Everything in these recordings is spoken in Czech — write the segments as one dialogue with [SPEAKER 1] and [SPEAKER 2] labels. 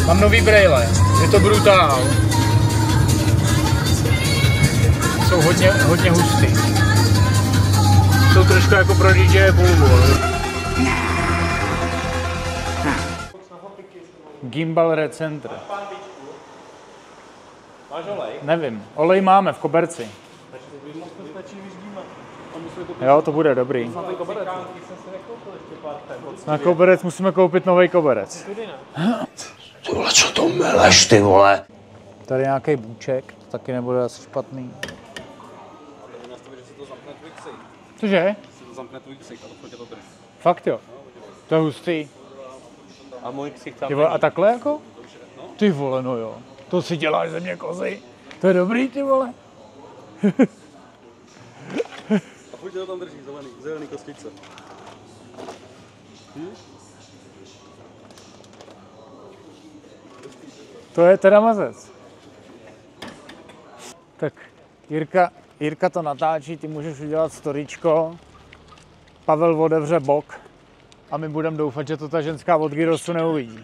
[SPEAKER 1] Mám nový brejle, je to brutál. Jsou hodně hustý. Jsou trošku jako pro DJ Volvo. Gimbal Recenter.
[SPEAKER 2] Máš olej?
[SPEAKER 1] Nevím, olej máme v koberci. Jo, to bude dobrý. Na koberec musíme koupit nový koberec.
[SPEAKER 3] Ty vole, co to meleš, ty vole?
[SPEAKER 1] Tady nějaký bůček, to taky nebude asi špatný. Cože?
[SPEAKER 2] Zamkne tvůj ksik a to tě to drží.
[SPEAKER 1] Fakt jo. To je hustý.
[SPEAKER 2] A můj ksik tam
[SPEAKER 1] Ty vole, a takhle jako? Ty vole, no jo. To si děláš ze mě kozy. To je dobrý, ty vole.
[SPEAKER 2] A pojď to tam drží, zelený kostičce.
[SPEAKER 1] To je teda mazec. Tak Jirka to natáčí, ty můžeš udělat storíčko. Pavel otevře bok a my budeme doufat, že to ta ženská od Gyrosu neuvidí.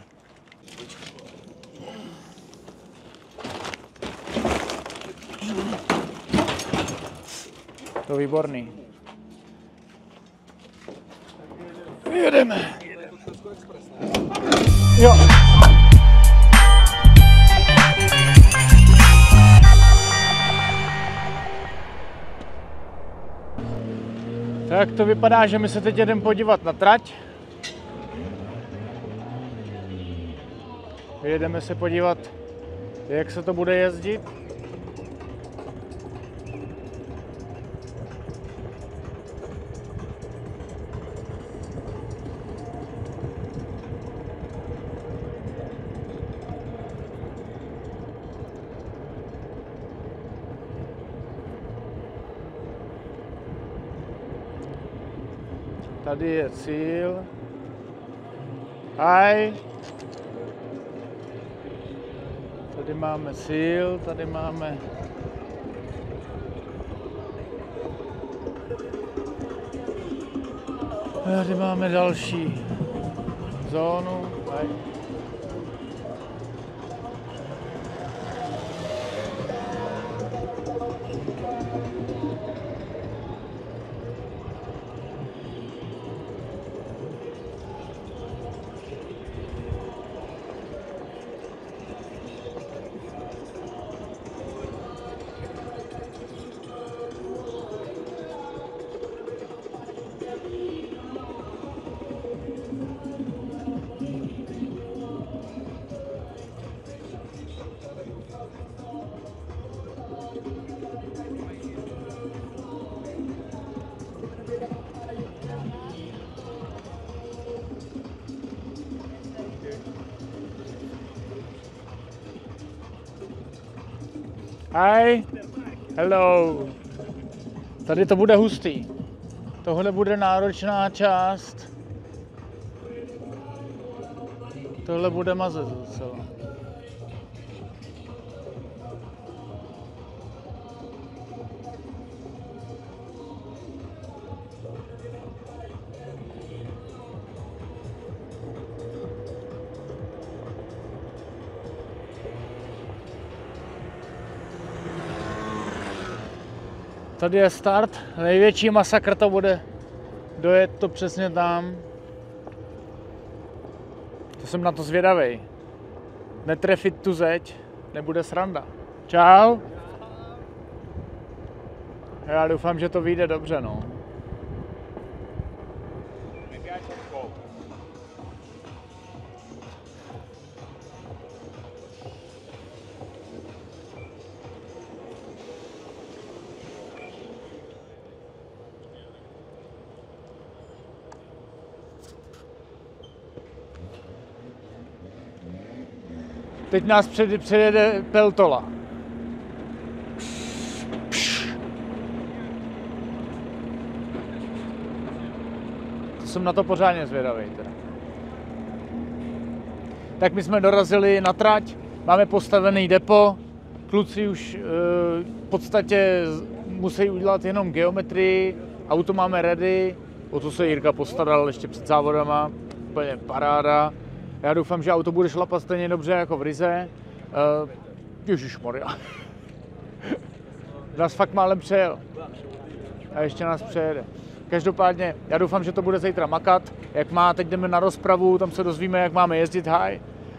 [SPEAKER 1] To výborný. Jedeme. Jo. Tak to vypadá, že my se teď jdeme podívat na trať. Jedeme se podívat, jak se to bude jezdit. Tady je cíl. Hi. Tady máme cíl, tady máme další zónu. Hi. Hi, hello. Tady to bude hustý. Tohle bude náročná část. Tohle bude mazet docela. Tady je start, největší masakr to bude dojet to přesně tam. To jsem na to zvědavej. Netrefit tu zeď, nebude sranda. Čau. Já doufám, že to vyjde dobře, no. Teď nás předjede Peltola. To jsem na to pořádně zvědavý teda. Tak my jsme dorazili na trať, máme postavený depo, kluci už v podstatě musí udělat jenom geometrii, auto máme ready, o to se Jirka postaral ještě před závodama, úplně paráda. Já doufám, že auto bude šlapat stejně dobře jako v Rize. Ježišmarja. Nás fakt málem přejel. A ještě nás přejede. Každopádně, já doufám, že to bude zítra makat. Jak má, teď jdeme na rozpravu, tam se dozvíme, jak máme jezdit high.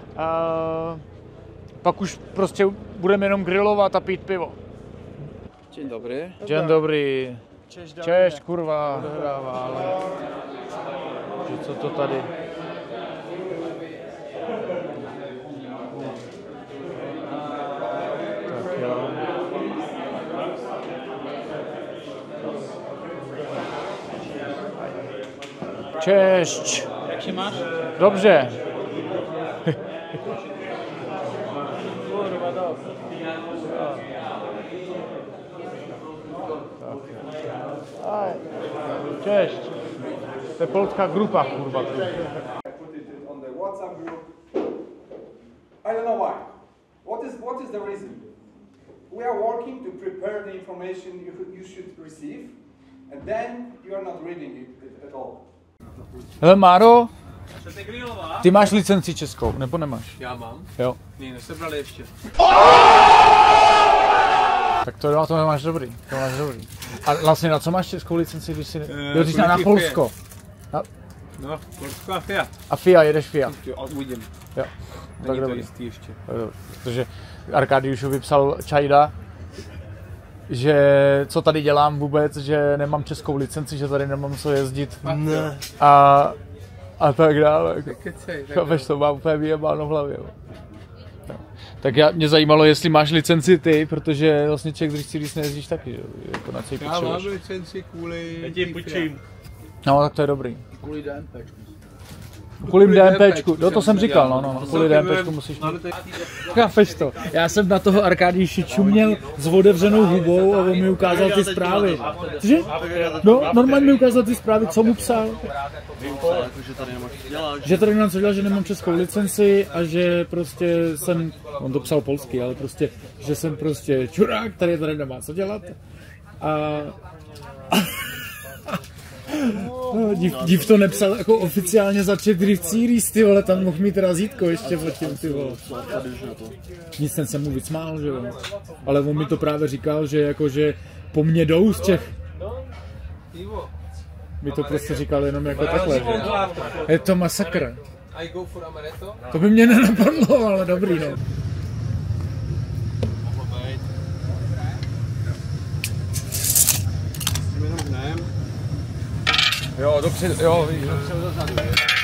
[SPEAKER 1] Pak už prostě budeme jenom grillovat a pít pivo.
[SPEAKER 4] Dzień dobry.
[SPEAKER 1] Dzień dobry. Cześć, kurwa. Odehrává, ale... Že co to tady? Tak jo. Cześć.
[SPEAKER 4] Jak się masz?
[SPEAKER 1] Dobře. Cześć. To je polská grupa, kurwa.
[SPEAKER 5] I put it on the WhatsApp group. I don't know why. What is the reason? We are working to prepare the information you should receive, and then you are not reading it at all.
[SPEAKER 1] Hele, Máro,
[SPEAKER 4] Chcete grillovat?
[SPEAKER 1] ty máš licenci českou, nebo nemáš?
[SPEAKER 4] Já mám.
[SPEAKER 1] Jo.
[SPEAKER 4] Ne, nesebrali ještě.
[SPEAKER 1] Tak to nemáš dobrý, to máš dobrý. A vlastně na co máš českou licenci, když si... Jo, ty jsi na
[SPEAKER 4] politiky
[SPEAKER 1] Polsko.
[SPEAKER 4] No, Polsko a Fiat.
[SPEAKER 1] A FIA, jedeš FIA.
[SPEAKER 4] Jo, a uvidím.
[SPEAKER 1] Jo. Tak
[SPEAKER 4] Není to
[SPEAKER 1] dobrý.
[SPEAKER 4] jistý ještě.
[SPEAKER 1] Tak dobrý. Protože Arkadiušovi psal Čajda, že co tady dělám vůbec, že nemám českou licenci, že tady nemám co jezdit.
[SPEAKER 4] Ne.
[SPEAKER 1] A tak dále.
[SPEAKER 4] Kecej.
[SPEAKER 1] Chápeš, to má úplně vyjebáno v hlavě. No. Tak mě zajímalo, jestli máš licenci ty, protože vlastně Czech Drift Series nejezdíš taky, že? Jako na co ji
[SPEAKER 4] Já mám
[SPEAKER 1] potřebuješ.
[SPEAKER 4] licenci kvůli...
[SPEAKER 2] Já ti půjčím.
[SPEAKER 1] No, tak to je dobrý.
[SPEAKER 4] Kvůli DMPčku.
[SPEAKER 1] Kvůli
[SPEAKER 4] Kvůli
[SPEAKER 1] DMPčku,
[SPEAKER 4] DMPčku
[SPEAKER 1] no to jsem
[SPEAKER 4] jsem
[SPEAKER 1] říkal,
[SPEAKER 4] dělal.
[SPEAKER 1] no, kvůli DMPčku musíš
[SPEAKER 4] No,
[SPEAKER 1] mít.
[SPEAKER 4] to je-
[SPEAKER 1] Chápeš to? Já jsem na toho Arkadiuši čuměl s otevřenou hubou a on mi ukázal ty zprávy. Cože? No, normálně mi ukázal ty zprávy, co mu psal. Že tady nemám co dělat, že nemám českou licenci a že prostě jsem, on to psal polsky, ale prostě, že jsem prostě čurák, tady nemá co dělat. A no, div to nepsal jako oficiálně za Czech Drift Series, ty vole, tam mohl mít razítko ještě pod tím, ty vole. Nic ten se mu vysmál, že jo. Ale on mi to právě říkal, že jakože po mně jdou z Čech. Mi to prostě říkal jenom jako takhle, že je to masakr.
[SPEAKER 4] I go for Amaretto.
[SPEAKER 1] To by mě nenapadlo, ale dobrý, no. Jo, dobře, jo, dobře dozadu.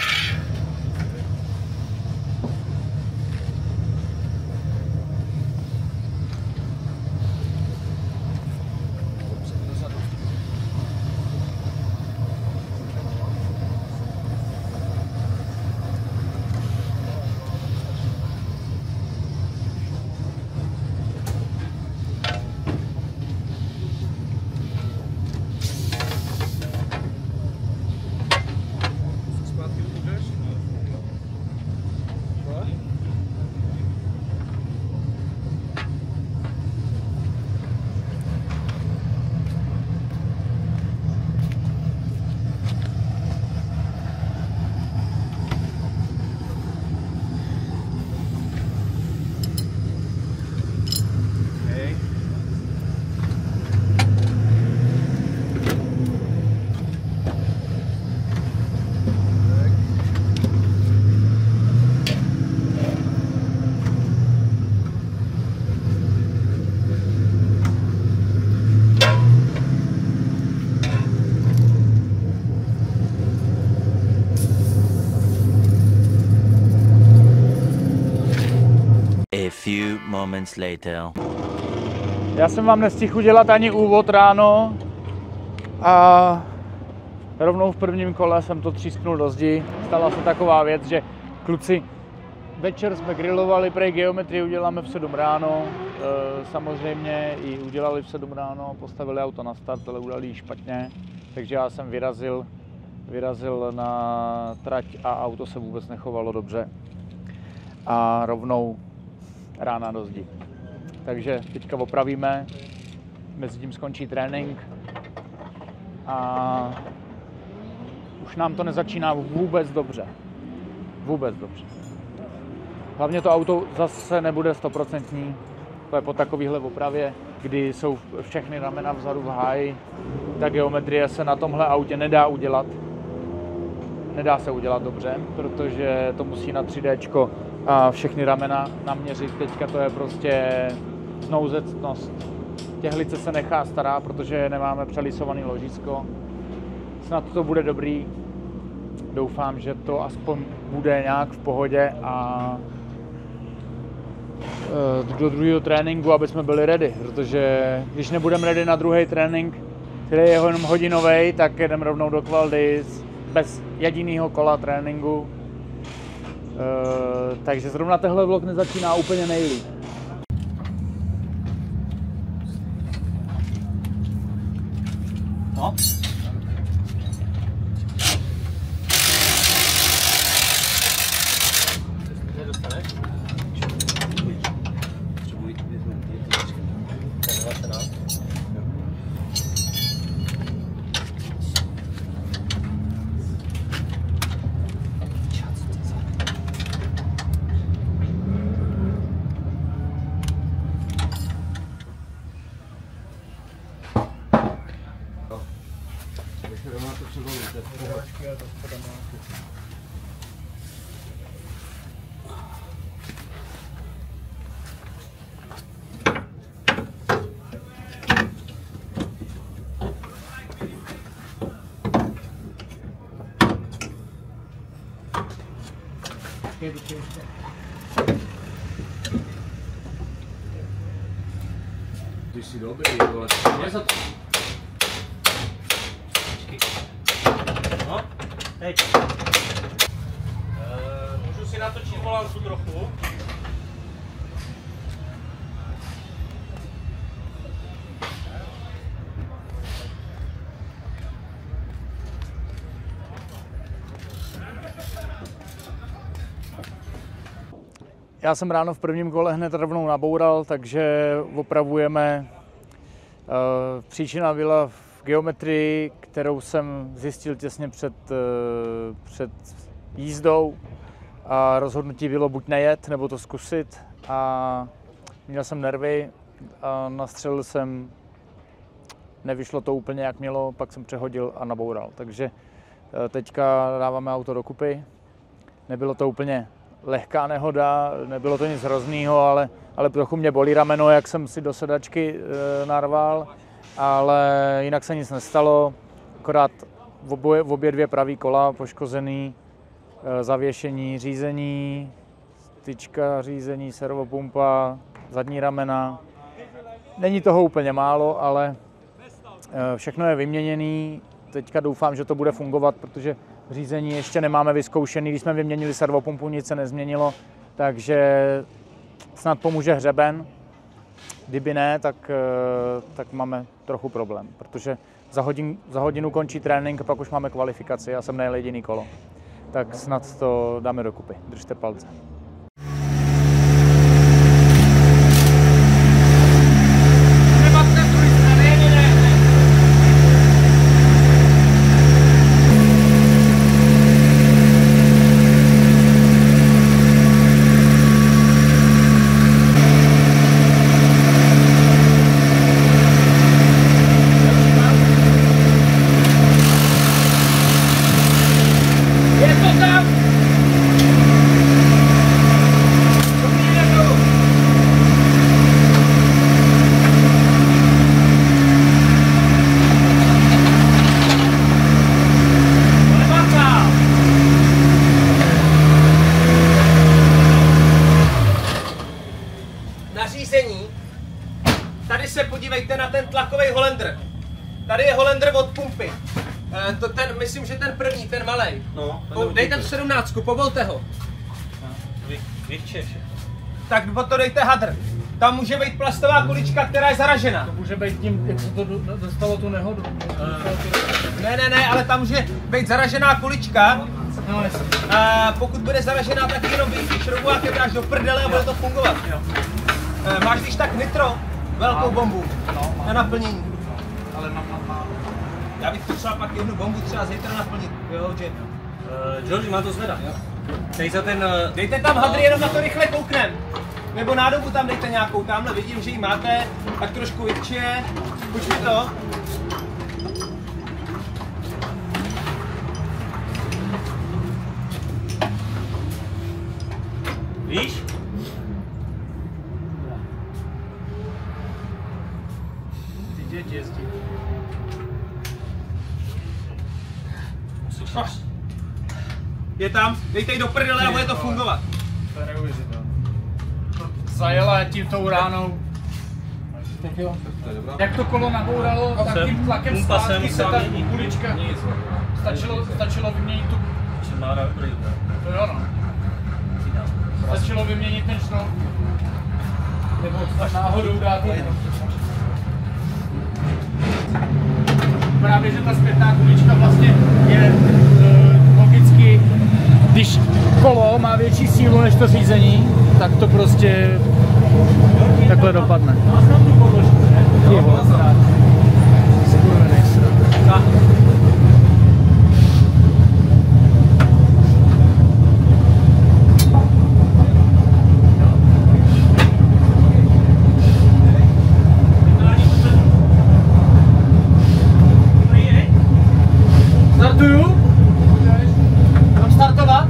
[SPEAKER 6] A few moments later.
[SPEAKER 1] Já jsem vám nestihl udělat ani úvod ráno a rovnou v prvním kole jsem to třísknul do zdi. Stala se taková věc, že kluci večer jsme grilovali, prej geometrii uděláme v 7 ráno, samozřejmě ji udělali v 7 ráno, postavili auto na start, ale udali ji špatně, takže já jsem vyrazil na trať a auto se vůbec nechovalo dobře a rovnou rána do zdi. Takže teďka opravíme, mezi tím skončí trénink a už nám to nezačíná vůbec dobře. Vůbec dobře. Hlavně to auto zase nebude 100%. To je po takovéhle opravě, kdy jsou všechny ramena vzadu v háji. Ta geometrie se na tomhle autě nedá udělat. Nedá se udělat dobře, protože to musí na 3D a všechny ramena naměřit. Teďka to je prostě znouzectnost. Těhlice se nechá stará, protože nemáme přelisovaný ložisko. Snad to bude dobrý. Doufám, že to aspoň bude nějak v pohodě a do druhého tréninku, aby jsme byli ready, protože když nebudeme ready na druhý trénink, který je jenom hodinový, tak jedeme rovnou do Qual bez jediného kola tréninku. Takže zrovna tenhle vlog nezačíná úplně nejlíp. No.
[SPEAKER 4] Ty jsi dobrý, vole. Za to. No, teď. Můžu si natočit volantu trochu?
[SPEAKER 1] Já jsem ráno v prvním kole hned rovnou naboural, takže opravujeme. Příčina byla v geometrii, kterou jsem zjistil těsně před jízdou a rozhodnutí bylo buď nejet, nebo to zkusit a měl jsem nervy a nastřelil jsem, nevyšlo to úplně jak mělo, pak jsem přehodil a naboural. Takže teďka dáváme auto dokupy, nebylo to úplně lehká nehoda, nebylo to nic hroznýho, ale trochu mě bolí rameno, jak jsem si do sedačky narval, ale jinak se nic nestalo, akorát obě dvě pravý kola poškozený, zavěšení, řízení, tyčka řízení, servopumpa, zadní ramena. Není toho úplně málo, ale všechno je vyměněný. Teďka doufám, že to bude fungovat, protože řízení ještě nemáme vyzkoušený. Když jsme vyměnili servopumpu, nic se nezměnilo, takže snad pomůže hřeben. Kdyby ne, tak máme trochu problém, protože za hodinu končí trénink a pak už máme kvalifikaci. Já jsem nejel jediný kolo. Tak snad to dáme dokupy. Držte palce.
[SPEAKER 7] Tady se podívejte na ten tlakový Hollander. Tady je Hollander od pumpy. Myslím, že ten první, ten malej. No, dejte tu 17, povolte ho. Tak to dejte hadr. Tam může být plastová kulička, která je zaražená.
[SPEAKER 1] To může být tím, jak se to dostalo tu nehodu.
[SPEAKER 7] Ne, ale tam může být zaražená kulička. A pokud bude zaražená, tak jenom šroubovákem dáš do prdele a bude to fungovat. Máš když tak nitro, velkou bombu na naplnění.
[SPEAKER 1] Ale
[SPEAKER 7] Já bych potřeboval pak jednu bombu třeba zítra naplnit, jo, že...
[SPEAKER 2] George, má to zvedat.
[SPEAKER 4] Dej za ten...
[SPEAKER 7] Dejte tam hadry, jenom na to rychle kouknem. Nebo nádobu tam dejte nějakou, tamhle vidím, že ji máte, tak trošku vytčije. Pojď mi to.
[SPEAKER 4] Víš?
[SPEAKER 1] Ty děti jezdí.
[SPEAKER 7] Je tam, dejte ji do prdele a bude to fungovat.
[SPEAKER 1] To je neuvěřitelné. Zajela tím tou ránou. Tak jo. Jak to kolo nabouralo, tak tím tlakem zpátky se ta kulička. Stačilo vyměnit tu... To jo no. Stačilo vyměnit ten šroub. Nebo až náhodou dát jenom. Právě, že ta zpětná kulička vlastně je logicky, když kolo má větší sílu než to řízení, tak to prostě takhle dopadne. Jo, skurvenej srát. Startuju? Mám startovat?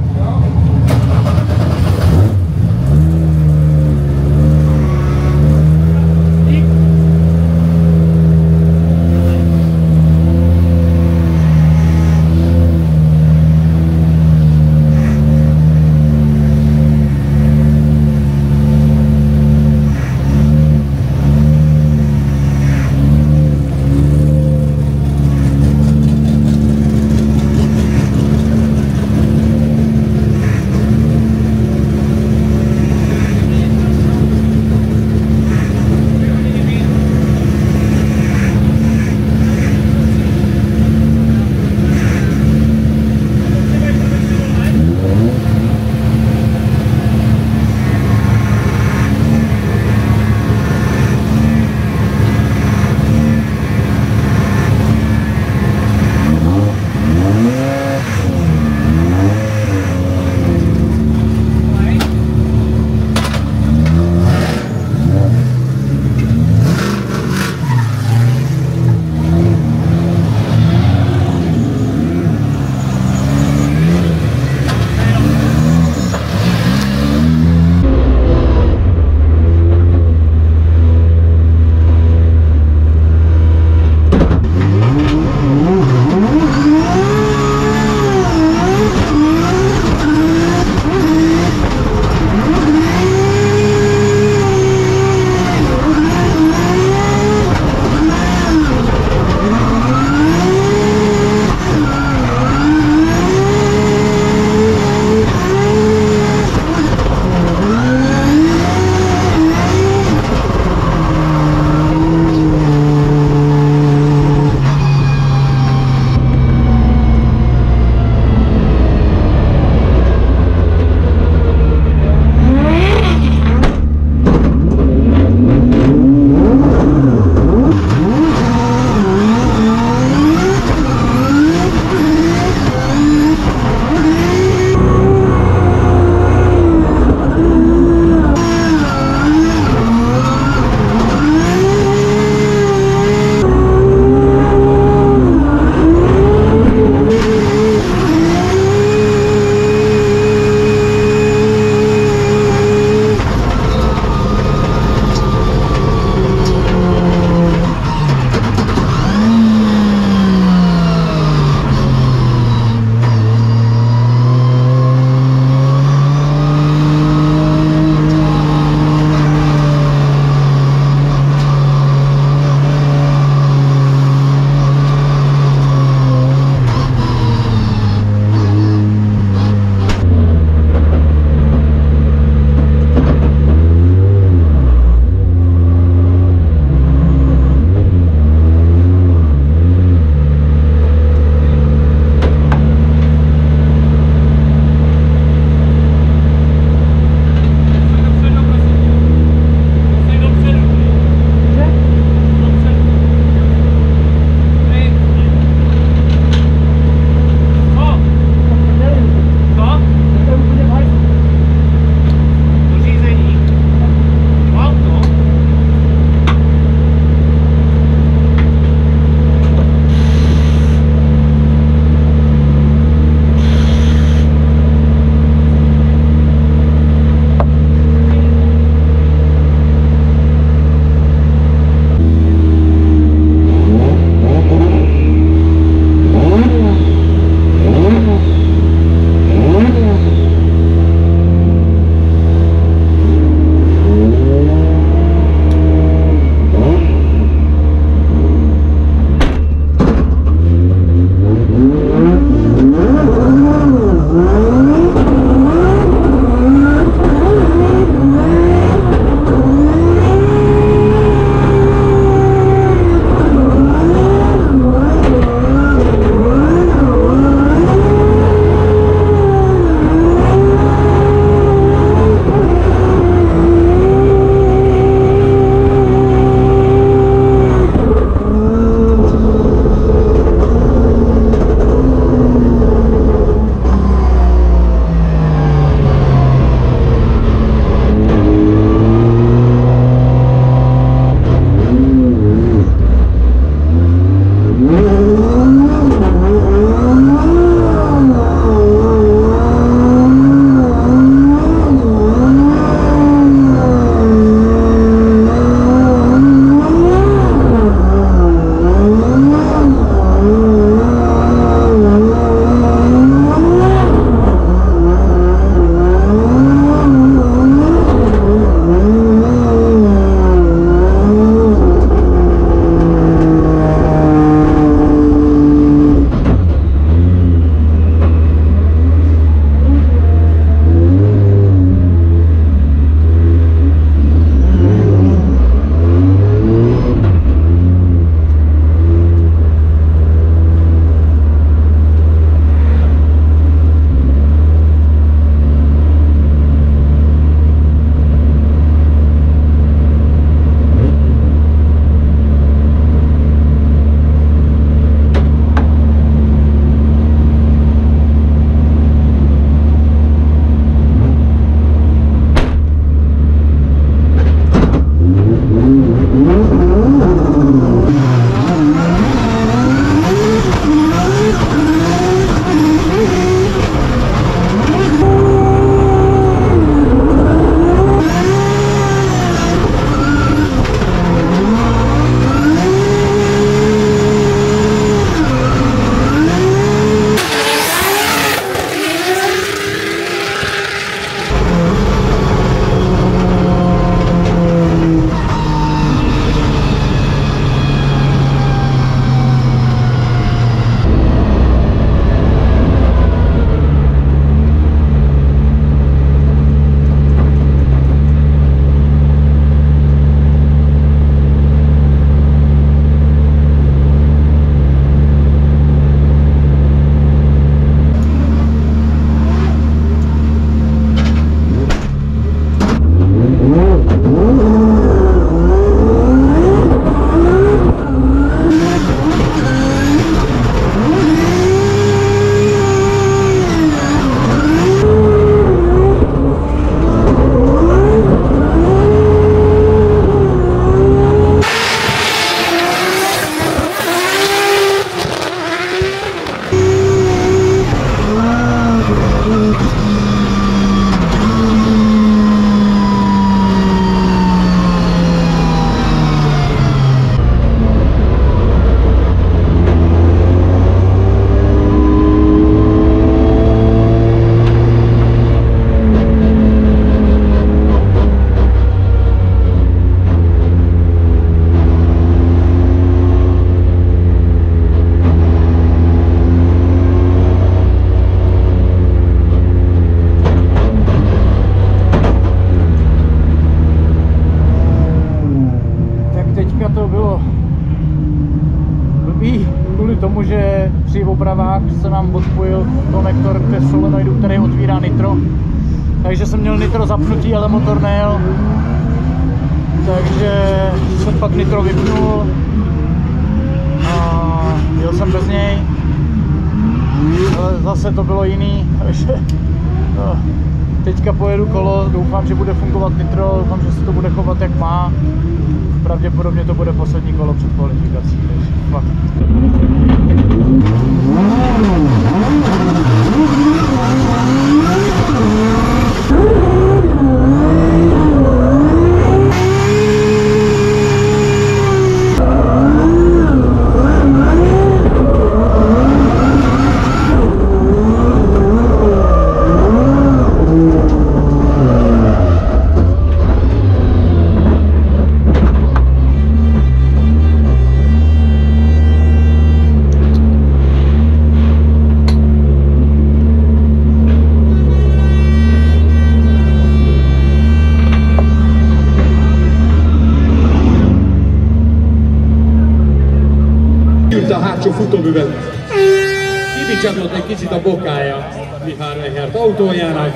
[SPEAKER 1] tomu, že při opravách se nám odpojil konektor ke solenoidu, který otvírá nitro. Takže jsem měl nitro zapnutý, ale motor nejel. Takže jsem pak nitro vypnul a jel jsem bez něj. Ale zase to bylo jiný. Teďka pojedu kolo, doufám, že bude fungovat nitro, doufám, že se to bude chovat jak má. Pravděpodobně to bude poslední kolo před kvalifikací, takže fakt.
[SPEAKER 8] A hátsó futóművet. Kibicsaklott egy kicsit a bokája Mihály Reichert autójának.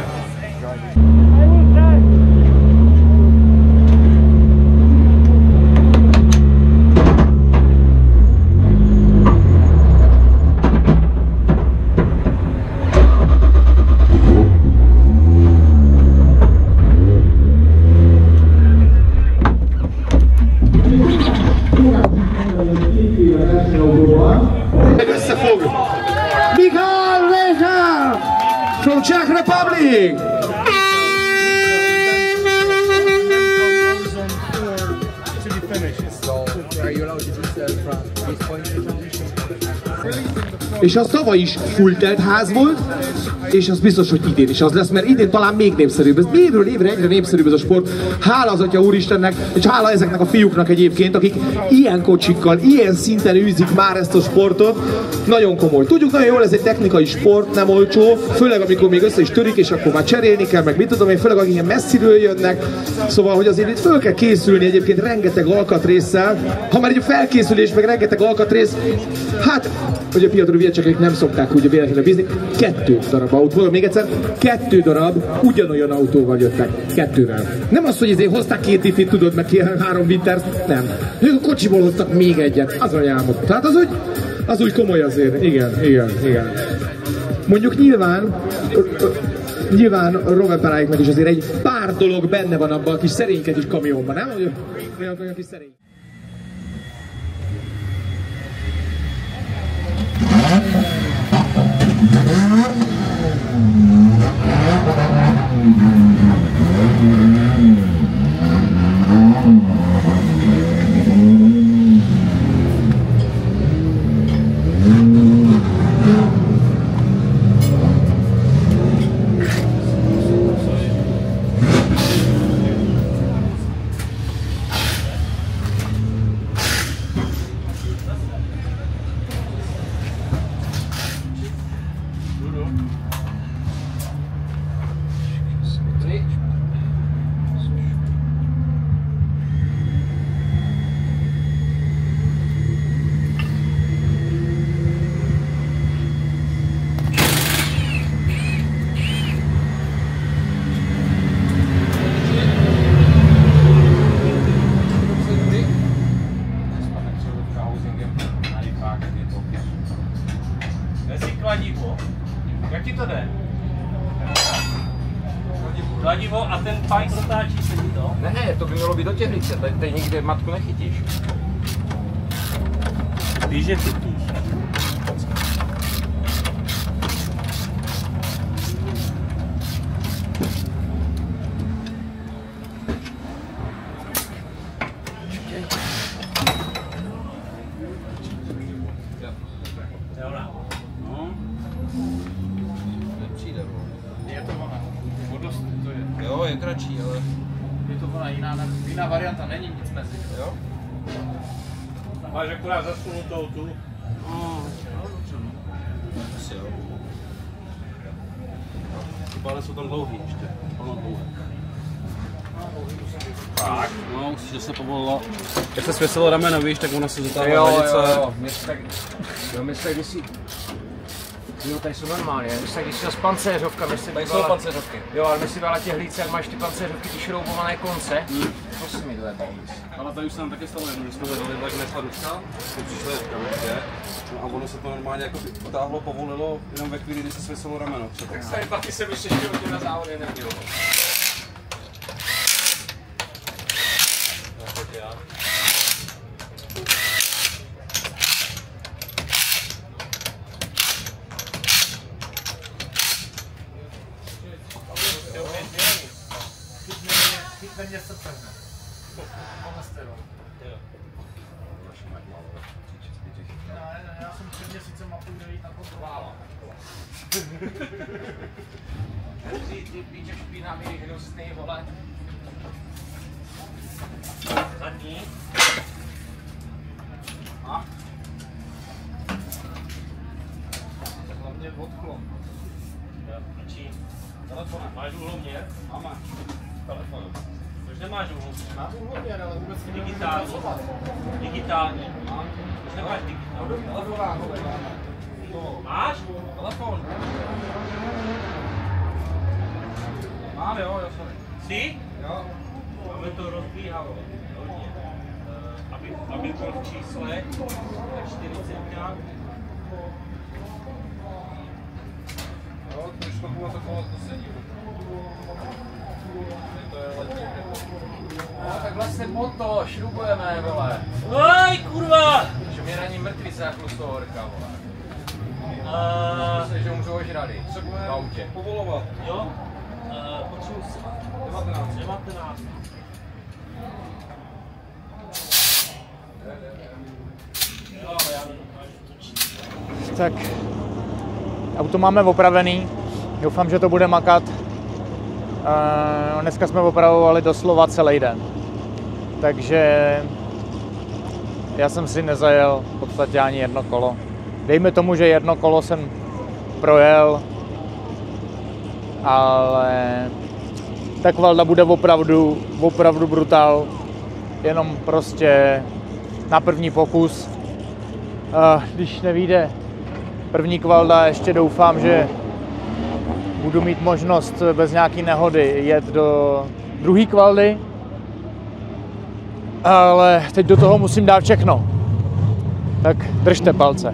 [SPEAKER 8] Összefog Mihály Reichert from Czech Republic. És az tavaly is full telt ház volt, és az biztos, hogy idén is az lesz, mert idén talán még népszerűbb. Ez évről évre egyre népszerűbb ez a sport. Hála az Atya Úristennek, és hála ezeknek a fiúknak egyébként, akik ilyen kocsikkal, ilyen szinten űzik már ezt a sportot. Nagyon komoly. Tudjuk nagyon jól, ez egy technikai sport, nem olcsó, főleg amikor még össze is törik, és akkor már cserélni kell, meg mit tudom én, főleg akik ilyen messziről jönnek. Szóval, hogy azért itt föl kell készülni egyébként rengeteg alkatrésszel. Ha már egy felkészülés, meg rengeteg alkatrész, hát, hogy a piacról viacsakok nem szokták úgy a véletlenül bízni, 2 darab autó, még egyszer, 2 darab ugyanolyan autóval jöttek, 2-vel. Nem az, hogy ezért hozták 2 ifit, tudod, meg 3 Wintert, nem. Ők a kocsiból hoztak még egyet, az a álmod. Tehát az úgy komoly azért, igen. Mondjuk nyilván Rovenperáiknak is azért egy pár dolog benne van abban a kis szerényke kis kamionban, nem? Olyan kis szerény.
[SPEAKER 4] Jak ti to jde? Kladivo a ten pajk zatáčí se ti to?
[SPEAKER 9] Ne, to by mělo být do těhlice, tady nikde matku nechytíš.
[SPEAKER 4] Víš, že chytíš.
[SPEAKER 9] Jo, je kratší, ale...
[SPEAKER 1] Je to ona jiná varianta, není nic mezi.
[SPEAKER 9] Jo?
[SPEAKER 4] Máš akorát zasunutou tu.
[SPEAKER 9] Asi jo.
[SPEAKER 2] Ale jsou tam dlouhý ještě, ono dlouhé. No, už se povolilo. Jak se svěsilo rameno, víš, tak ona se zatáhla velice.
[SPEAKER 9] Jo, my se kdysi... Jo, tady jsou normálně, my se když s pancéřovkami,
[SPEAKER 2] Tady jsou pancéřovky.
[SPEAKER 9] Jo, ale my si dala těch hlídce, jak máš ty pancéřovky, ty šroubované konce. To si mi to je bavís.
[SPEAKER 2] Ale tady už se nám taky stalo jedno, že jsme hledali tak nekladuška, to přišla kameře, no a ono se to normálně jako potáhlo, povolilo, jenom ve chvíli, kdy se svěsilo rameno.
[SPEAKER 9] Tak se pak ty se vyšli ještě na závodě nemělo.
[SPEAKER 1] Mě srdce. Ne, já jsem 3 měsíce půjdu jít na kontrolu.
[SPEAKER 9] Ty píče špinavý, hnusný, vole.
[SPEAKER 4] Zadní.
[SPEAKER 9] A? Hlavně odklon.
[SPEAKER 4] Čí? Telefon. Máš úhloměr?
[SPEAKER 9] Máme.
[SPEAKER 4] Telefon. Proč nemáš úhloměr?
[SPEAKER 9] Mám úhloměr, ale vůbec
[SPEAKER 4] Digitální. Digitální. Proč nemáš digitální?
[SPEAKER 9] Telefonákové máme.
[SPEAKER 4] Máš?
[SPEAKER 9] Telefon. Mám, jo, sorry.
[SPEAKER 4] Jsi?
[SPEAKER 9] Jo.
[SPEAKER 4] Aby to rozbíhalo. Hodně. Aby byl v čísle, tak 40 nějak.
[SPEAKER 9] Jo, to už to takové to sedí. To je letní. No, takhle se moto, šrubujeme, vole.
[SPEAKER 4] Oj, kurva!
[SPEAKER 9] Že mě na ní mrtvý záchlu z toho horka, vole. Myslím, že umřu ožrali.
[SPEAKER 2] Co budeme
[SPEAKER 9] v autě.
[SPEAKER 2] povolovat?
[SPEAKER 4] Jo? Potřebuji si. 19.
[SPEAKER 1] Tak, auto máme opravený, doufám, že to bude makat. Dneska jsme opravovali doslova celý den, takže já jsem si nezajel v podstatě ani jedno kolo. Dejme tomu, že jedno kolo jsem projel, ale tak Valda bude opravdu brutál, jenom prostě na první pokus. Když nevyjde první kvalda, ještě doufám, že budu mít možnost bez nějaký nehody jet do druhé kvaldy, ale teď do toho musím dát všechno. Tak držte palce.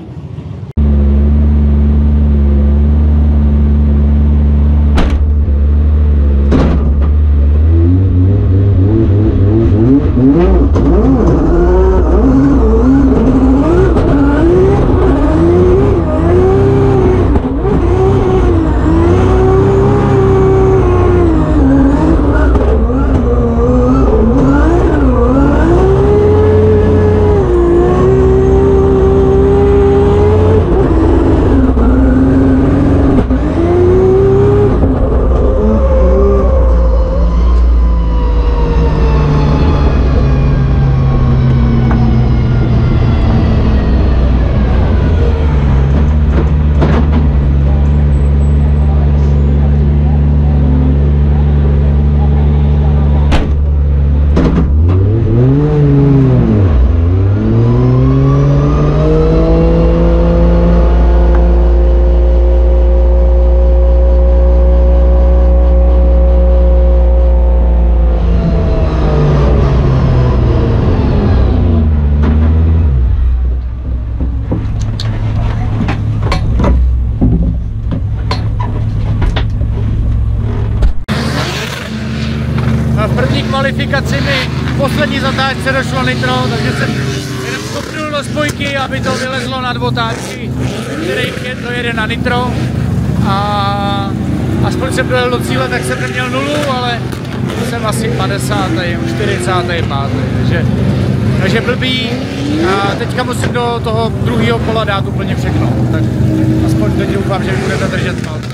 [SPEAKER 1] Kvalifikaci mi v poslední zatáčce došlo nitro, takže jsem jenom stopnul do spojky, aby to vylezlo na otáčky, kterých to jede na nitro. A aspoň jsem dojel do cíle, tak jsem neměl nulu, ale jsem asi 50. 45. Takže blbý. A teďka musím do toho druhého kola dát úplně všechno. Tak aspoň teď doufám, že mi budete držet palce.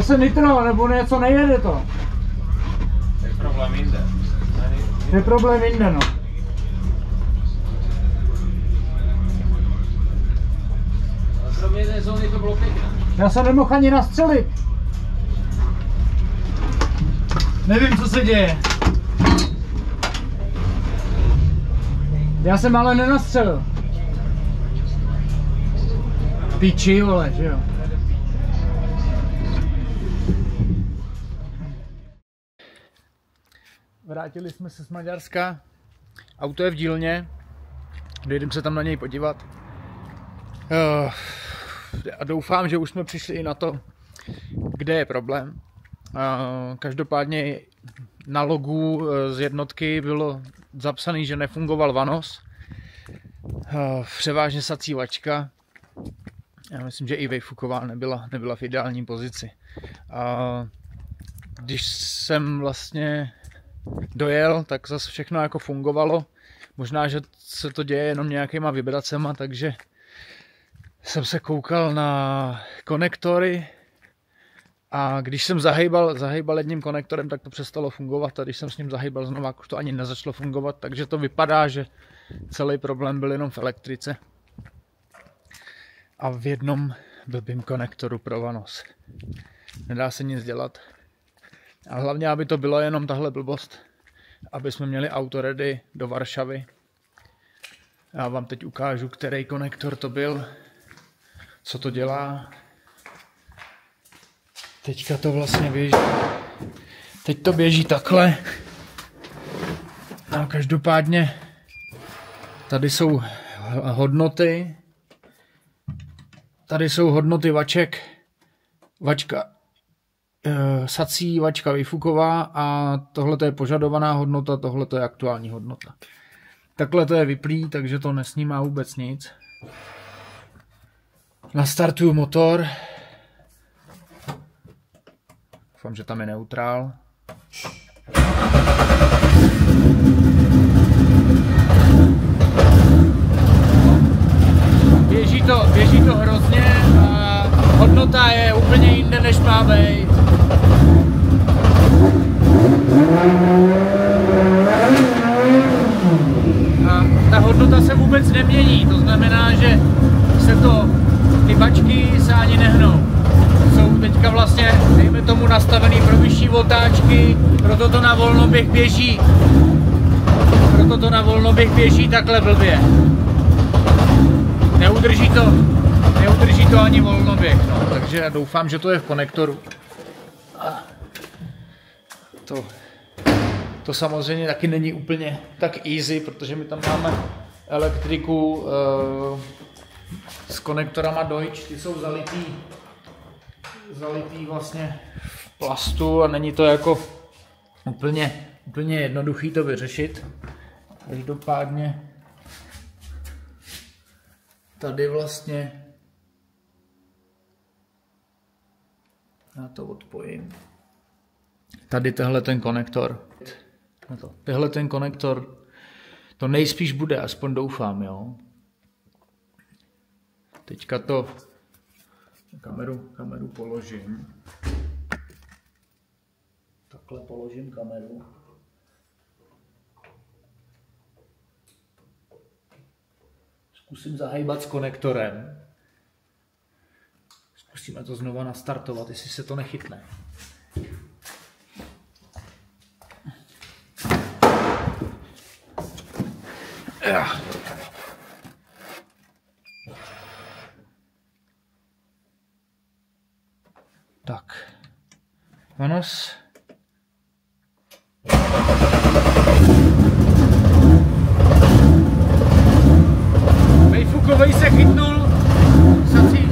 [SPEAKER 1] zase nitro, nebo něco nejede to.
[SPEAKER 4] To je problém jinde.
[SPEAKER 1] To je problém jinde, no.
[SPEAKER 9] Kromě té zóny to bylo pěkné.
[SPEAKER 1] Já jsem nemohl ani nastřelit. Nevím, co se děje. Já jsem ale nenastřelil. Piči, vole, že jo. Vrátili jsme se z Maďarska. Auto je v dílně. Dojdeme se tam na něj podívat. A doufám, že už jsme přišli i na to, kde je problém. Každopádně na logu z jednotky bylo zapsané, že nefungoval vanos. Převážně sací vačka. Já myslím, že i vejfuková nebyla v ideální pozici. Když jsem vlastně dojel, tak zase všechno jako fungovalo. Možná, že se to děje jenom nějakýma vibracema, takže jsem se koukal na konektory a když jsem zahejbal jedním konektorem, tak to přestalo fungovat a když jsem s ním zahejbal znovu, už to ani nezačalo fungovat, takže to vypadá, že celý problém byl jenom v elektrice a v jednom blbým konektoru pro vanos. Nedá se nic dělat. A hlavně, aby to bylo jenom tahle blbost, aby jsme měli auto ready do Varšavy. Já vám teď ukážu, který konektor to byl, co to dělá. Teďka to vlastně běží. Teď to běží takhle. A každopádně tady jsou hodnoty. Tady jsou hodnoty vaček. Vačka sací, vačka výfuková a tohle je požadovaná hodnota, tohle je aktuální hodnota. Takhle to je vyplý, takže to nesnímá vůbec nic. Nastartuju motor. Doufám, že tam je neutrál. Běží to hrozně a hodnota je úplně jinde, než má být. A ta hodnota se vůbec nemění, to znamená, že ty bačky se ani nehnou. Jsou teďka vlastně, dejme tomu, nastavený pro vyšší voltáčky, proto to na volnoběh běží takhle blbě. Neudrží to ani volnoběh, no, takže já doufám, že to je v konektoru. To samozřejmě taky není úplně tak easy, protože my tam máme elektriku s konektorama Deutsch, ty jsou zalitý vlastně v plastu a není to jako úplně jednoduchý to vyřešit. Každopádně tady vlastně já to odpojím. Tady tehle ten konektor. Tehle ten konektor to nejspíš bude, aspoň doufám, jo. Teďka to kameru položím. Takhle položím kameru. Zkusím zahejbat s konektorem. Zkusíme to znova nastartovat, jestli se to nechytne. Tak. Vanos. Vejfukovej se chytnul. Sací.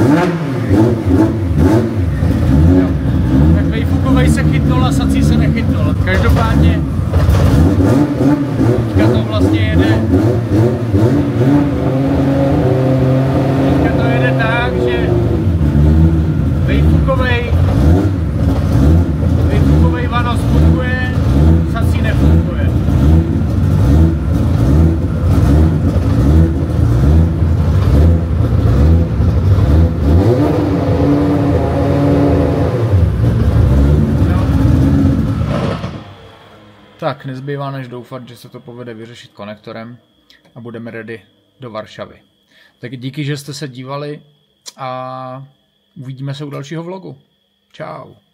[SPEAKER 1] Tak vejfukovej se chytnul a sací se nechytnul. Každopádně teďka to vlastně jede. Teďka to jede tak, že vejfukovej vanos funguje, sací nefunguje. Tak, nezbývá než doufat, že se to povede vyřešit konektorem a budeme ready do Varšavy. Tak díky, že jste se dívali a uvidíme se u dalšího vlogu. Čau.